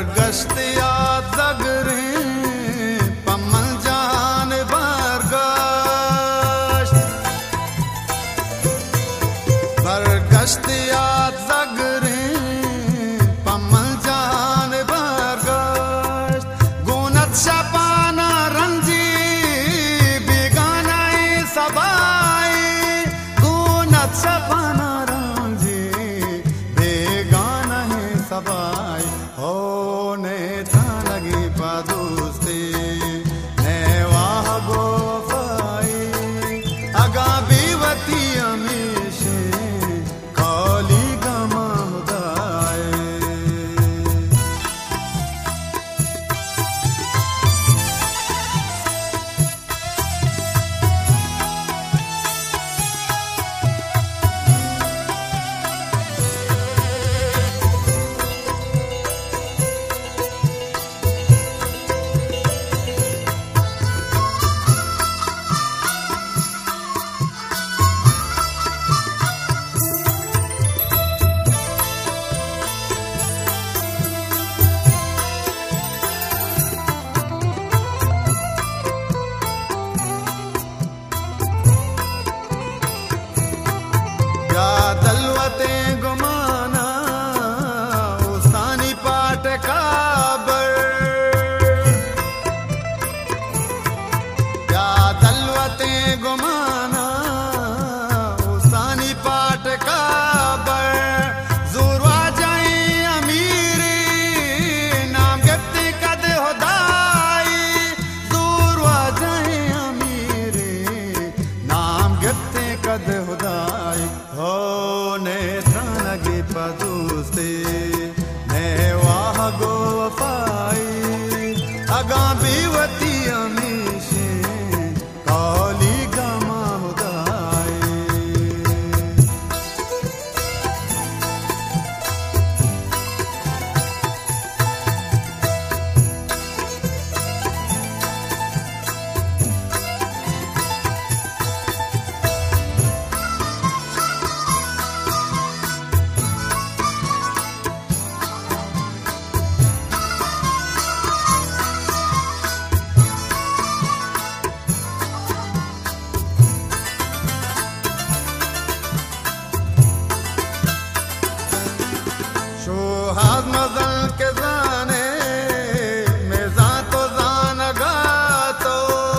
Bergestiat zagrin Pammal jaan bargasht Bergestiat zagrin Pammal jaan bargasht Gunat shapana ranji Begana sabai Gunat shapana ranji Begana sabai होने था लगी पादुस्ती ने वाह गोफाई अगा बीवती अमीशे काली गमा हुदाए दलवते गुमाना उस्तानी पाट काबर या दलवते गुमाना उस्तानी पाट काबर जोरवा जाए अमीरी नाम गिफ्ती कद खुदाई जोरवा जाए अमीरी नाम गिफ्ती कद खुदाई होने लगी पदुस्ती ने वाह गोफाई अगा बीवती अमीशे काली गमा हुदाई शोहाद मजल के जाने में जातो जान गातो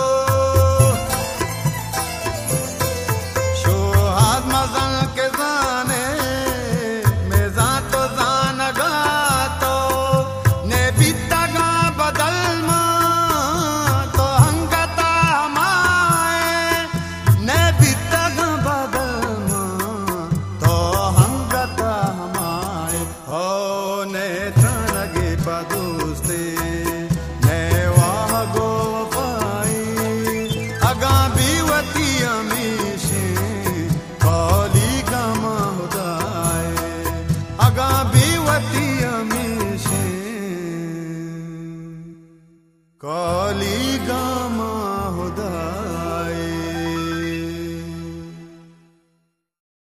शोहाद मजल के जाने में जातो जान गातो ने बीता गा बदल मा तो हंगता हमाए ने बीता गा बदल मा तो हंगता हमाए होने लगे पदुस्ती ने वाह गोफाई अगा बीवती अमीशे काली गमा हुदाए अगा बीवती अमीशे काली गमा